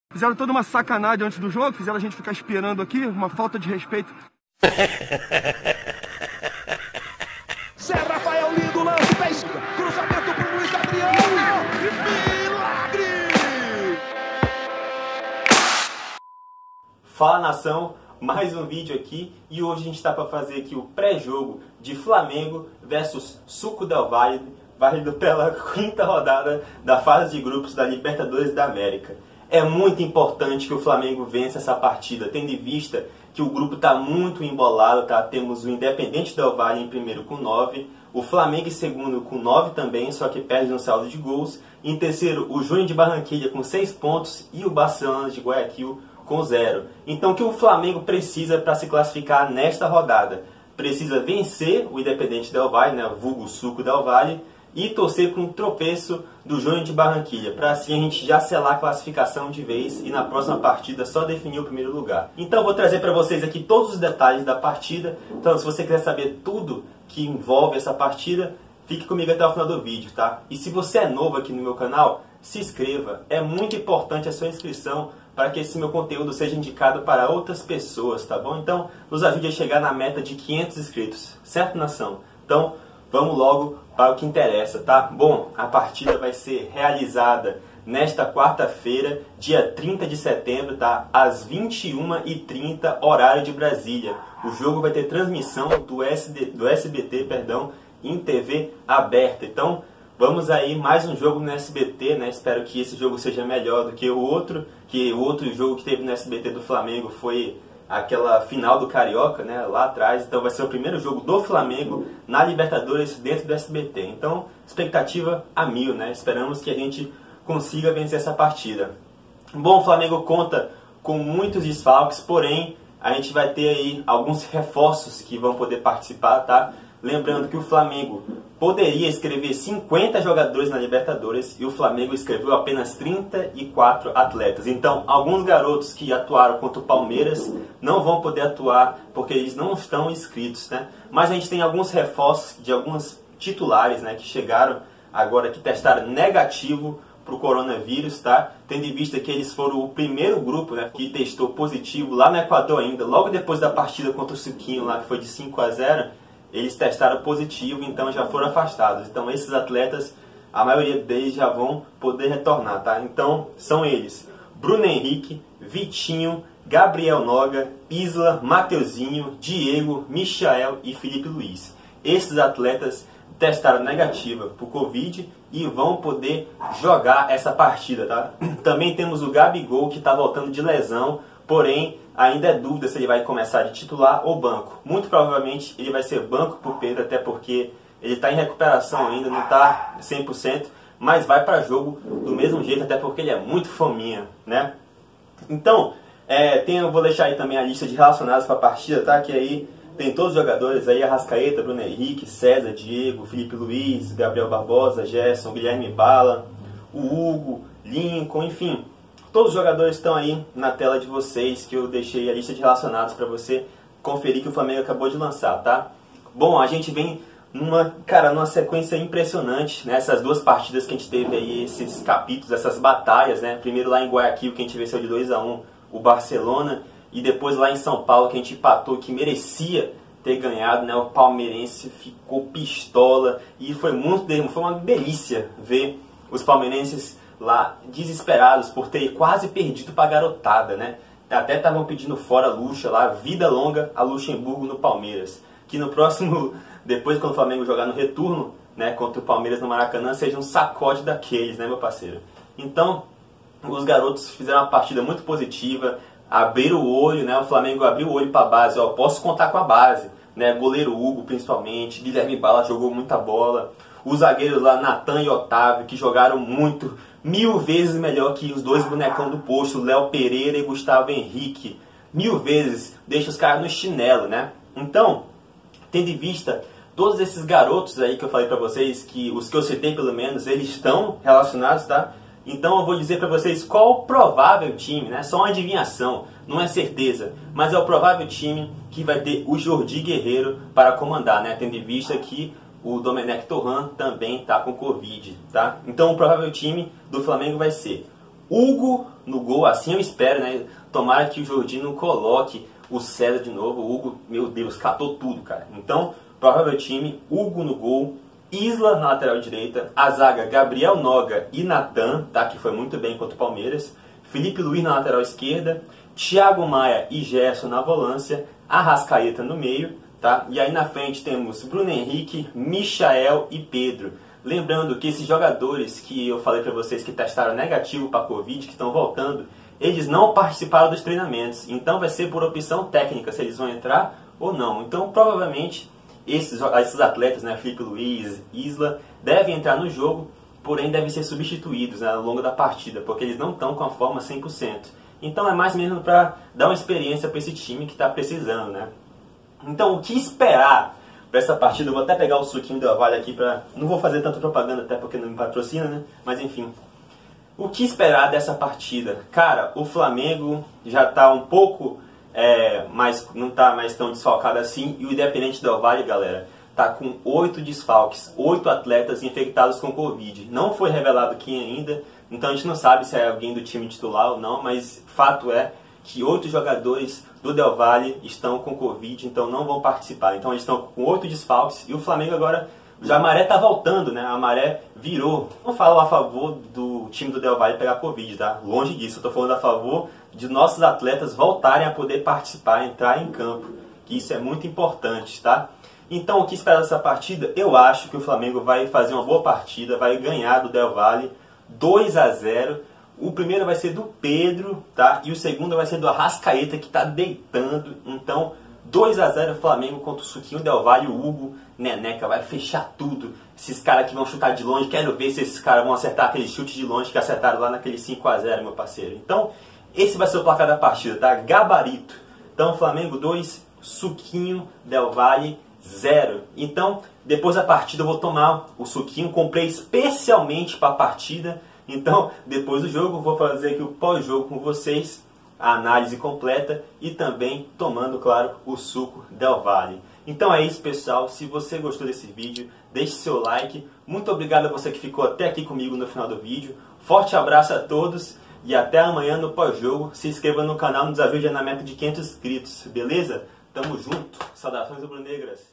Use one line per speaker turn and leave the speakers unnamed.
Fizeram toda uma sacanagem antes do jogo, fizeram a gente ficar esperando aqui, uma falta de respeito.
Zé Rafael, lindo lance, pé esquerdo, cruzamento pro Luiz Adriano, milagre!
Fala, nação, mais um vídeo aqui e hoje a gente está para fazer aqui o pré-jogo de Flamengo versus Suco del Valle, válido pela quinta rodada da fase de grupos da Libertadores da América. É muito importante que o Flamengo vença essa partida, tendo em vista que o grupo está muito embolado, tá? Temos o Independente del Valle em primeiro com 9, o Flamengo em segundo com 9 também, só que perde no saldo de gols. Em terceiro, o Júnior de Barranquilla com 6 pontos e o Barcelona de Guayaquil com 0. Então o que o Flamengo precisa para se classificar nesta rodada? Precisa vencer o Independente del Valle, né? Vulgo Suco del Valle, e torcer com um tropeço do Júnior de Barranquilla, para assim a gente já selar a classificação de vez e na próxima partida só definir o primeiro lugar. Então eu vou trazer para vocês aqui todos os detalhes da partida. Então se você quiser saber tudo que envolve essa partida, fique comigo até o final do vídeo, tá? E se você é novo aqui no meu canal, se inscreva. É muito importante a sua inscrição para que esse meu conteúdo seja indicado para outras pessoas, tá bom? Então nos ajude a chegar na meta de 500 inscritos, certo, nação? Então vamos logo para o que interessa, tá? Bom, a partida vai ser realizada nesta quarta-feira, dia 30 de setembro, tá? Às 21h30, horário de Brasília. O jogo vai ter transmissão do SBT, em TV aberta. Então, vamos aí, mais um jogo no SBT, né? Espero que esse jogo seja melhor do que o outro jogo que teve no SBT do Flamengo foi aquela final do Carioca, né, lá atrás. Então vai ser o primeiro jogo do Flamengo na Libertadores dentro do SBT. Então, expectativa a 1000, né? Esperamos que a gente consiga vencer essa partida. Bom, o Flamengo conta com muitos desfalques, porém, a gente vai ter aí alguns reforços que vão poder participar, tá? Lembrando que o Flamengo poderia escrever 50 jogadores na Libertadores e o Flamengo escreveu apenas 34 atletas. Então, alguns garotos que atuaram contra o Palmeiras não vão poder atuar porque eles não estão inscritos, né? Mas a gente tem alguns reforços de alguns titulares, né, que chegaram agora, que testaram negativo para o coronavírus, tá? Tendo em vista que eles foram o primeiro grupo, né, que testou positivo lá no Equador ainda, logo depois da partida contra o Suquinho lá, que foi de 5-0. Eles testaram positivo, então já foram afastados. Então esses atletas, a maioria deles já vão poder retornar, tá? Então são eles: Bruno Henrique, Vitinho, Gabriel Noga, Isla, Mateuzinho, Diego, Michael e Felipe Luiz. Esses atletas testaram negativa para o Covid e vão poder jogar essa partida, tá? Também temos o Gabigol, que está voltando de lesão, porém ainda é dúvida se ele vai começar de titular ou banco. Muito provavelmente ele vai ser banco por Pedro, até porque ele está em recuperação ainda, não está 100%, mas vai para jogo do mesmo jeito, até porque ele é muito fominha, né? Então, eu vou deixar aí também a lista de relacionados para a partida, tá? Que aí tem todos os jogadores aí: Arrascaeta, Bruno Henrique, César, Diego, Felipe Luiz, Gabriel Barbosa, Gerson, Guilherme Bala, o Hugo, Lincoln, enfim. Todos os jogadores estão aí na tela de vocês, que eu deixei a lista de relacionados para você conferir, que o Flamengo acabou de lançar, tá? Bom, a gente vem numa sequência impressionante, né? Essas duas partidas que a gente teve aí, esses capítulos, essas batalhas, né? Primeiro lá em Guayaquil, que a gente venceu de 2-1 o Barcelona, e depois lá em São Paulo, que a gente empatou, que merecia ter ganhado, né? O palmeirense ficou pistola e foi uma delícia ver os palmeirenses lá desesperados por ter quase perdido para a garotada, né? Até estavam pedindo fora a Lucha lá, vida longa a Luxemburgo no Palmeiras. Que no próximo, depois quando o Flamengo jogar no retorno, né, contra o Palmeiras no Maracanã, seja um sacode daqueles, né, meu parceiro? Então, os garotos fizeram uma partida muito positiva, abriram o olho, né? O Flamengo abriu o olho para a base, ó, posso contar com a base, né? Goleiro Hugo, principalmente, Guilherme Bala jogou muita bola. Os zagueiros lá, Natan e Otávio, que jogaram muito, 1000 vezes melhor que os dois bonecão do posto, Léo Pereira e Gustavo Henrique. 1000 vezes, deixa os caras no chinelo, né? Então, tendo em vista todos esses garotos aí que eu falei pra vocês, que os que eu citei pelo menos, eles estão relacionados, tá? Então eu vou dizer pra vocês qual o provável time, né? Só uma adivinhação, não é certeza, mas é o provável time que vai ter o Jordi Guerreiro para comandar, né? Tendo em vista que o Domenech Torrent também está com Covid, tá? Então o provável time do Flamengo vai ser Hugo no gol, assim eu espero, né? Tomara que o Jorginho não coloque o César de novo. O Hugo, meu Deus, catou tudo, cara. Então, provável time, Hugo no gol, Isla na lateral direita, a zaga Gabriel Noga e Natan, tá? Que foi muito bem contra o Palmeiras, Felipe Luiz na lateral esquerda, Thiago Maia e Gerson na volância, Arrascaeta no meio, tá? E aí na frente temos Bruno Henrique, Michael e Pedro. Lembrando que esses jogadores que eu falei para vocês que testaram negativo para Covid, que estão voltando, eles não participaram dos treinamentos. Então vai ser por opção técnica se eles vão entrar ou não. Então provavelmente esses atletas, né, Felipe Luiz, Isla, devem entrar no jogo, porém devem ser substituídos, né, ao longo da partida, porque eles não estão com a forma 100%. Então é mais ou menos para dar uma experiência para esse time que está precisando, né? Então o que esperar para essa partida? Eu vou até pegar o suquinho da Vale aqui para... Não vou fazer tanta propaganda até porque não me patrocina, né? Mas enfim. O que esperar dessa partida? Cara, o Flamengo já está um pouco... não está mais tão desfalcado assim. E o Independente Del Valle, galera, está com 8 desfalques. 8 atletas infectados com Covid. Não foi revelado quem ainda. Então a gente não sabe se é alguém do time titular ou não. Mas fato é que 8 jogadores do Del Valle estão com Covid, então não vão participar. Então eles estão com 8 desfalques e o Flamengo agora, já a maré está voltando, né? A maré virou. Não falo a favor do time do Del Valle pegar Covid, tá? Longe disso, eu estou falando a favor de nossos atletas voltarem a poder participar, entrar em campo, que isso é muito importante, tá? Então o que esperar dessa partida? Eu acho que o Flamengo vai fazer uma boa partida, vai ganhar do Del Valle 2-0. O primeiro vai ser do Pedro, tá? E o segundo vai ser do Arrascaeta, que tá deitando. Então, 2-0 Flamengo contra o Suquinho Del Valle, o Hugo, Neneca, vai fechar tudo. Esses caras que vão chutar de longe, quero ver se esses caras vão acertar aquele chute de longe que acertaram lá naquele 5-0, meu parceiro. Então, esse vai ser o placar da partida, tá? Gabarito. Então, Flamengo 2, Suquinho Del Valle 0. Então, depois da partida eu vou tomar o suquinho, comprei especialmente para a partida. Então, depois do jogo, vou fazer aqui o pós-jogo com vocês, a análise completa e também tomando, claro, o suco Del Valle. Então é isso, pessoal. Se você gostou desse vídeo, deixe seu like. Muito obrigado a você que ficou até aqui comigo no final do vídeo. Forte abraço a todos e até amanhã no pós-jogo. Se inscreva no canal, nos ajude na meta de 500 inscritos, beleza? Tamo junto. Saudações rubro-negras.